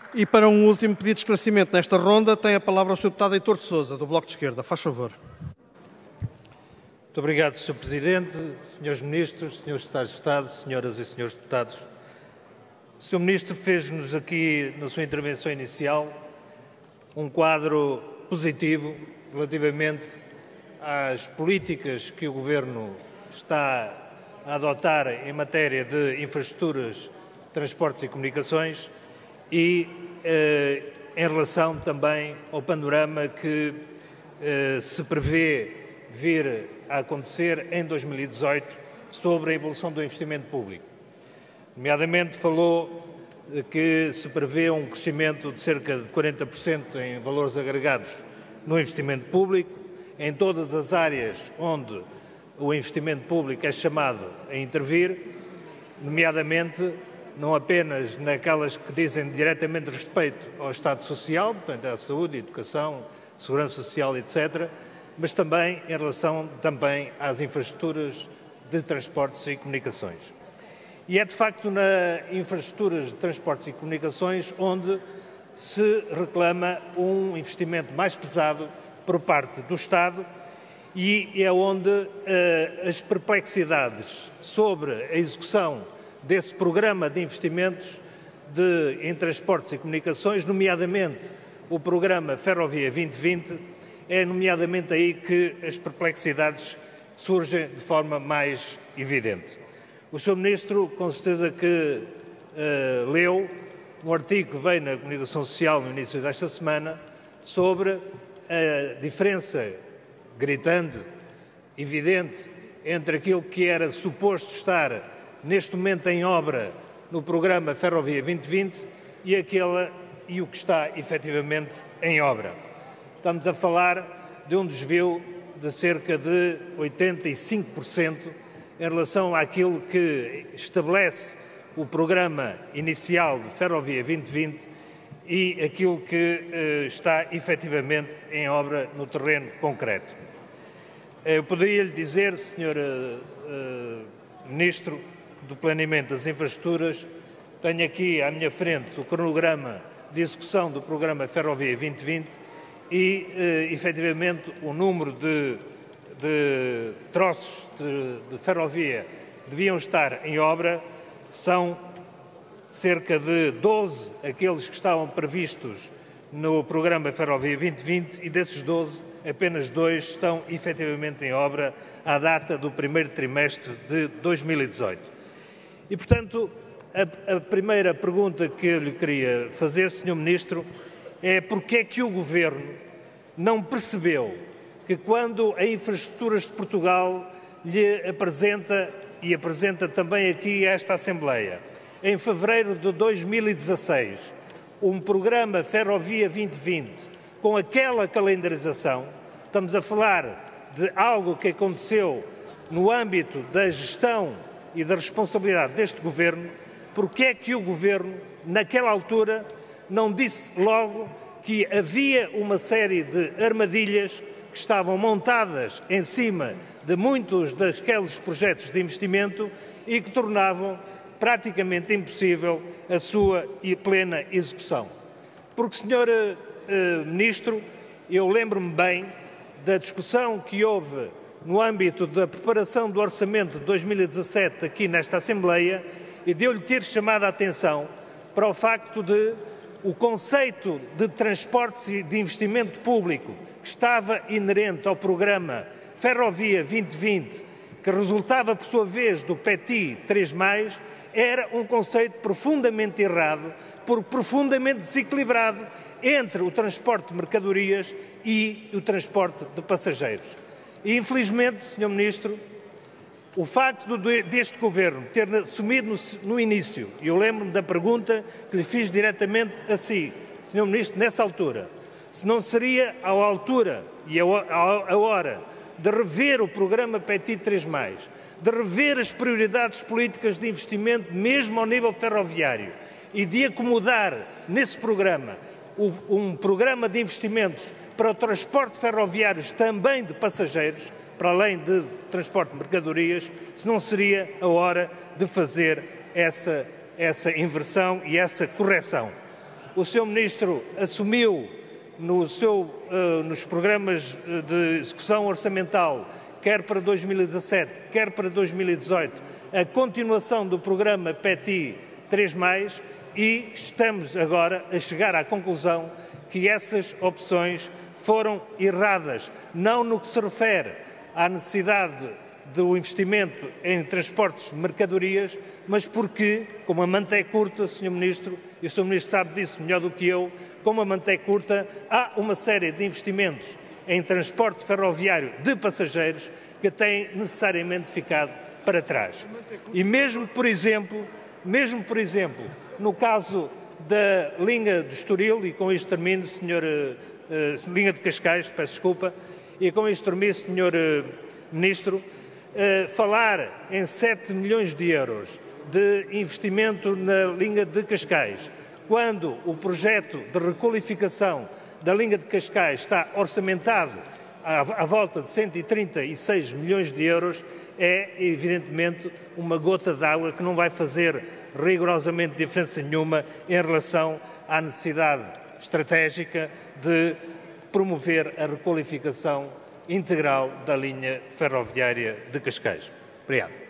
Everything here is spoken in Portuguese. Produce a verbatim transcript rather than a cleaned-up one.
E para um último pedido de esclarecimento nesta ronda, tem a palavra o senhor deputado Heitor de Sousa, do Bloco de Esquerda. Faz favor. Muito obrigado, senhor Presidente, senhores Ministros, senhores Secretários de Estado, senhoras e senhores deputados. O senhor Ministro fez-nos aqui, na sua intervenção inicial, um quadro positivo relativamente às políticas que o Governo está a adotar em matéria de infraestruturas, transportes e comunicações e eh, em relação também ao panorama que eh, se prevê vir a acontecer em dois mil e dezoito sobre a evolução do investimento público. Nomeadamente falou que se prevê um crescimento de cerca de quarenta por cento em valores agregados no investimento público, em todas as áreas onde o investimento público é chamado a intervir, nomeadamente não apenas naquelas que dizem diretamente respeito ao Estado Social, portanto à saúde, educação, segurança social, etcétera, mas também em relação também às infraestruturas de transportes e comunicações. E é de facto nas infraestruturas de transportes e comunicações onde se reclama um investimento mais pesado por parte do Estado e é onde uh, as perplexidades sobre a execução desse programa de investimentos de, em transportes e comunicações, nomeadamente o programa Ferrovia vinte vinte, é nomeadamente aí que as perplexidades surgem de forma mais evidente. O senhor Ministro, com certeza que uh, leu um artigo que veio na Comunicação Social no início desta semana sobre a diferença gritante, evidente, entre aquilo que era suposto estar neste momento em obra no programa Ferrovia vinte vinte e, aquela, e o que está efetivamente em obra. Estamos a falar de um desvio de cerca de oitenta e cinco por cento em relação àquilo que estabelece o programa inicial de Ferrovia vinte vinte e aquilo que eh, está efetivamente em obra no terreno concreto. Eu poderia lhe dizer, senhor eh, Ministro do Planeamento das Infraestruturas, tenho aqui à minha frente o cronograma de execução do programa Ferrovia vinte vinte e, eh, efetivamente, o número de, de troços de, de ferrovia que deviam estar em obra são cerca de doze aqueles que estavam previstos no programa Ferrovia vinte vinte e desses doze, apenas dois estão efetivamente em obra à data do primeiro trimestre de dois mil e dezoito. E, portanto, a, a primeira pergunta que eu lhe queria fazer, senhor Ministro, é porque é que o Governo não percebeu que quando a Infraestruturas de Portugal lhe apresenta, e apresenta também aqui a esta Assembleia, em fevereiro de dois mil e dezasseis, um programa Ferrovia vinte vinte com aquela calendarização, estamos a falar de algo que aconteceu no âmbito da gestão e da responsabilidade deste Governo, porque é que o Governo, naquela altura, não disse logo que havia uma série de armadilhas que estavam montadas em cima de muitos daqueles projetos de investimento e que tornavam praticamente impossível a sua plena execução. Porque, senhor eh, Ministro, eu lembro-me bem da discussão que houve no âmbito da preparação do Orçamento de dois mil e dezassete aqui nesta Assembleia e de eu lhe ter chamado a atenção para o facto de o conceito de transportes e de investimento público que estava inerente ao programa Ferrovia vinte vinte, que resultava, por sua vez, do P E T I três mais, era um conceito profundamente errado, porque profundamente desequilibrado entre o transporte de mercadorias e o transporte de passageiros. E, infelizmente, senhor Ministro, o facto deste Governo ter assumido no, no início, e eu lembro-me da pergunta que lhe fiz diretamente a si, senhor Ministro, nessa altura, se não seria a altura e a, a, a hora de rever o programa P E T I três mais, de rever as prioridades políticas de investimento, mesmo ao nível ferroviário, e de acomodar nesse programa um programa de investimentos para o transporte ferroviário também de passageiros, para além de transporte de mercadorias, se não seria a hora de fazer essa, essa inversão e essa correção. o senhor Ministro assumiu no seu, uh, nos programas de execução orçamental, quer para dois mil e dezassete, quer para dois mil e dezoito, a continuação do programa P E T I três mais, e estamos agora a chegar à conclusão que essas opções foram erradas, não no que se refere à necessidade do investimento em transportes de mercadorias, mas porque, como a manta é curta, senhor Ministro, e o senhor Ministro sabe disso melhor do que eu, como a manta é curta, há uma série de investimentos em transporte ferroviário de passageiros que têm necessariamente ficado para trás. E mesmo, por exemplo, mesmo, por exemplo, no caso da linha do Estoril, e com isto termino, senhor, uh, linha de Cascais, peço desculpa, e com isto termino, senhor uh, Ministro, uh, falar em sete milhões de euros de investimento na linha de Cascais, quando o projeto de requalificação da linha de Cascais está orçamentado à, à volta de cento e trinta e seis milhões de euros, é evidentemente uma gota d'água que não vai fazer rigorosamente diferença nenhuma em relação à necessidade estratégica de promover a requalificação integral da linha ferroviária de Cascais. Obrigado.